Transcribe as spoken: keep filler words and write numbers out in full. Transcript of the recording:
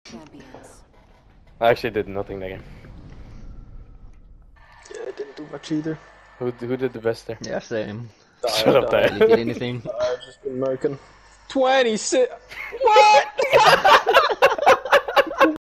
Champions. I actually did nothing that game. Yeah, I didn't do much either. Who who did the best there? Yeah, same. Die, Shut up, die. Didn't get anything. I've just been murking. twenty-six. What?